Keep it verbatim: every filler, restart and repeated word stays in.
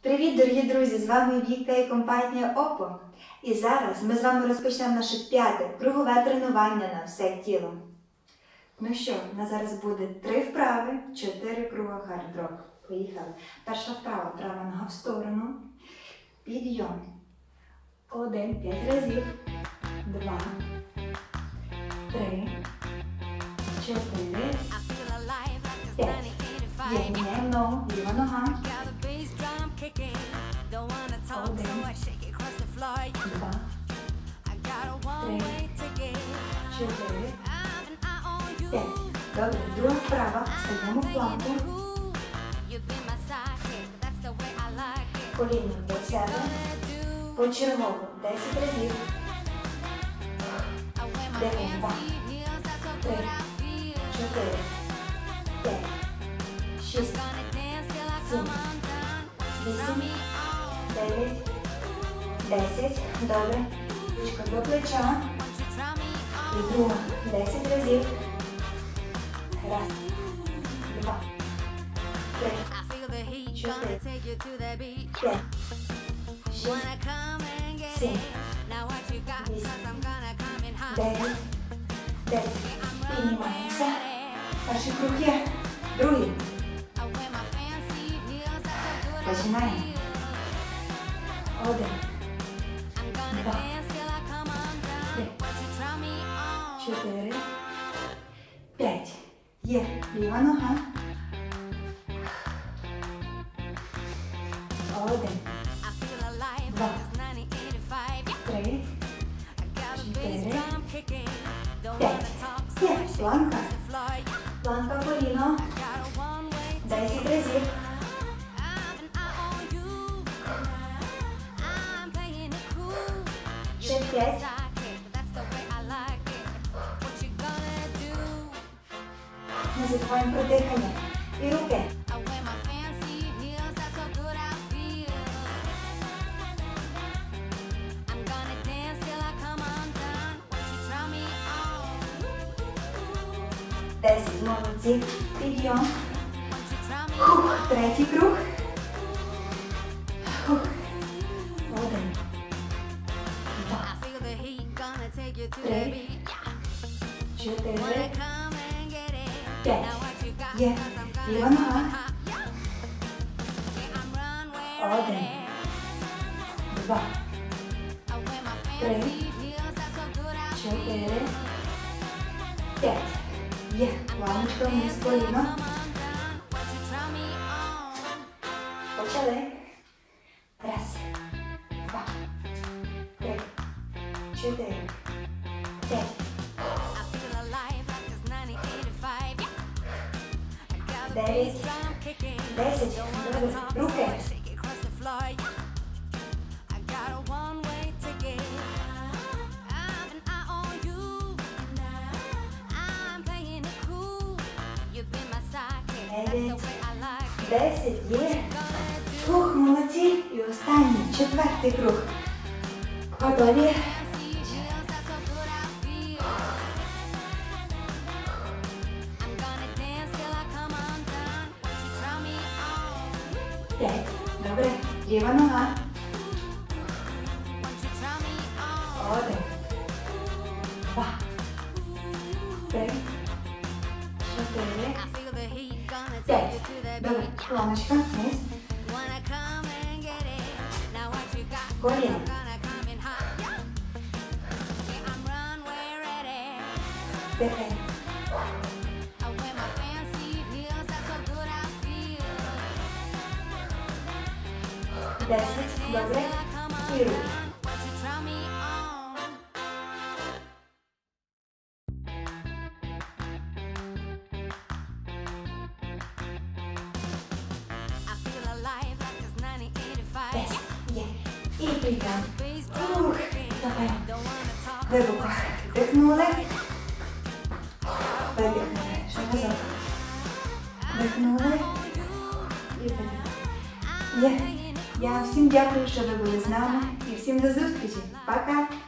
Привіт, дорогі друзі! З вами Віка і компанія Опо. І зараз ми з вами розпочнемо наше п'яте кругове тренування на все тіло. Ну що, у нас зараз буде три вправи, чотири круга хард-рок. Поїхали. Перша вправа, права нога в сторону. Підйом. Один, п'ять разів. Два. Три. Чотири. П'ять. Є, міняємо ногу, ліва нога. Один, два, три, чотири, п'ять. Добре, друга вправа. Стаємо в планку. Коліно до себе. Почергово. десять разів. дев'ять, два, три, чотири, п'ять, шість, сім, вісім, дев'ять, десять. Добре. Ручка до плеча. І друга. десять разів. Раз, два, три, чотири, п'ять, шість, сім, вісім, дев'ять, десять. Піднімаємося. Перший круг є. Другий. Починаємо. Один, два, три, чотири, п'ять. Є. Ліва нога. Один, два, три, чотири, п'ять. Є. Планка. Планка коліно. десять разів. Ще п'ять. Не забуваємо про дихання. І руки. Десять. Молодці. Підйом. Хух. Третій круг. Хух. Один. Два. Три. Чотири. П'ять. Є. Ліва нога. Один. Два. Три. Чотири. П'ять. Є. Планочка вниз коліно. Почали. Раз. Два. Три. Чотири. П'ять. Дев'ять. Десять. Добре. Руки. Дев'ять. Десять. Є. Фух, молодці. І останній, четвертий круг. Готові? П'ять. Добре. Ліва нога. Один. Два. Три. Чотири. П'ять. Добре. Планочка. Вниз. Коліно. Дихай. Десять. Добре. І руки. Десять. Є. І підйом. Ух. Давай. Глибоко. Дихнули. Видихнули. Ще разок. Дихнули. І видихнули. Є. Я всім дякую, що ви були з нами. І всім до зустрічі. Пока!